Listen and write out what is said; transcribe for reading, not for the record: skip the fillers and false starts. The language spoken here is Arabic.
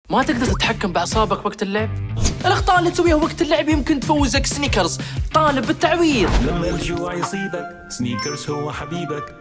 ما تقدر تتحكم بأعصابك وقت اللعب؟ الأخطاء اللي تسويها وقت اللعب يمكن تفوزك سنيكرز. طالب بالتعويض. لما الجوع يصيبك سنيكرز هو حبيبك.